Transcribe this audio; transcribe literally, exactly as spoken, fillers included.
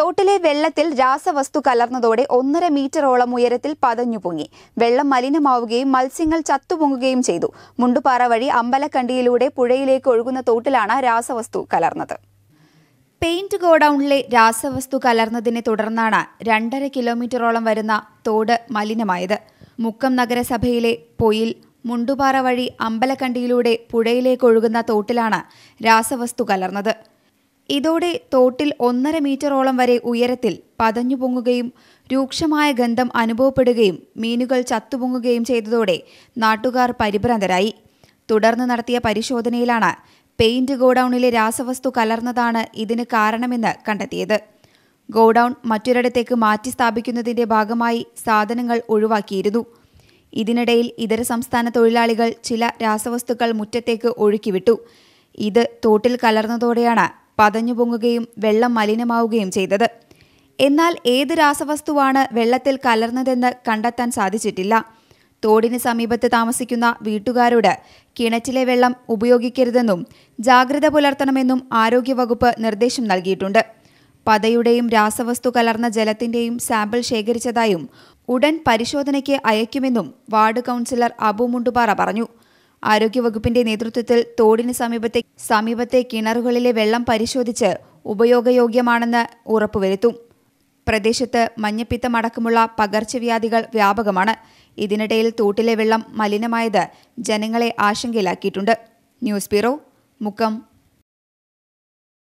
തോട്ടിലെ വെള്ളത്തിൽ രാസവസ്തു കലർന്നതോടെ ഒന്നര മീറ്ററോളം ഉയരത്തിൽ പതഞ്ഞു പൊങ്ങി. വെള്ളം മലിനമാവുകയും മത്സ്യങ്ങൾ ചത്തുപൊങ്ങുകയും ചെയ്തു. മുണ്ടുപാറ വഴി അമ്പലക്കണ്ടിയിലൂടെ പുഴയിലേക്ക് ഒഴുകുന്ന തോട്ടിലാണ് രാസവസ്തു കലർന്നത്. പെയിന്റ് ഗോഡൌണിലെ രാസവസ്തു കലർന്നതിനെ തുടർന്നാണ് രണ്ടര കിലോമീറ്ററോളം വരുന്ന തോട് മലിനമായത്. മുക്കം നഗരസഭയിലെ പൊയിൽ മുണ്ടുപാറ വഴി അമ്പലക്കണ്ടിയിലൂടെ പുഴയിലേക്ക് ഒഴുകുന്ന തോട്ടിലാണ് രാസവസ്തു കലർന്നത്. ഇതോടെ തോട്ടിൽ ഒന്നര മീറ്ററോളം വരെ ഉയരത്തിൽ പതഞ്ഞു പൊങ്ങുകയും രൂക്ഷമായ ഗന്ധം അനുഭവപ്പെടുകയും മീനുകൾ ചത്തുപൊങ്ങുകയും ചെയ്തതോടെ നാട്ടുകാർ പരിഭ്രാന്തരായി. തുടർന്ന് നടത്തിയ പരിശോധനയിലാണ് പെയിന്റ് ഗോഡൌണിലെ രാസവസ്തു കലർന്നതാണ് ഇതിന് കാരണമെന്ന് കണ്ടെത്തിയത്. ഗോഡൌൺ മറ്റൊരിടത്തേക്ക് മാറ്റി സ്ഥാപിക്കുന്നതിന്റെ ഭാഗമായി സാധനങ്ങൾ ഒഴിവാക്കിയിരുന്നു. ഇതിനിടയിൽ ഇതര സംസ്ഥാന തൊഴിലാളികൾ ചില രാസവസ്തുക്കൾ മുറ്റത്തേക്ക് ഒഴുക്കിവിട്ടു. ഇത് തോട്ടിൽ കലർന്നതോടെയാണ് പതഞ്ഞു പൊങ്ങുകയും വെള്ളം മലിനമാവുകയും ചെയ്തത്. എന്നാൽ ഏത് രാസവസ്തുവാണ് വെള്ളത്തിൽ കലർന്നതെന്ന് കണ്ടെത്താൻ സാധിച്ചിട്ടില്ല. തോടിന് സമീപത്ത് താമസിക്കുന്ന വീട്ടുകാരോട് കിണറ്റിലെ വെള്ളം ഉപയോഗിക്കരുതെന്നും ജാഗ്രത പുലർത്തണമെന്നും ആരോഗ്യവകുപ്പ് നിർദ്ദേശം നൽകിയിട്ടുണ്ട്. പതയുടെയും രാസവസ്തു കലർന്ന ജലത്തിന്റെയും സാമ്പിൾ ശേഖരിച്ചതായും ഉടൻ പരിശോധനയ്ക്ക് അയക്കുമെന്നും വാർഡ് കൗൺസിലർ അബു മുണ്ടുപാറ പറഞ്ഞു. ആരോഗ്യവകുപ്പിന്റെ നേതൃത്വത്തിൽ തോടിന് സമീപത്തെ സമീപത്തെ കിണറുകളിലെ വെള്ളം പരിശോധിച്ച് ഉപയോഗയോഗ്യമാണെന്ന് ഉറപ്പുവരുത്തും. പ്രദേശത്ത് മഞ്ഞപ്പിത്തം അടക്കമുള്ള പകർച്ചവ്യാധികൾ വ്യാപകമാണ്. ഇതിനിടയിൽ തോട്ടിലെ വെള്ളം മലിനമായത് ജനങ്ങളെ ആശങ്കയിലാക്കിയിട്ടുണ്ട്. News bureau, Mukkam.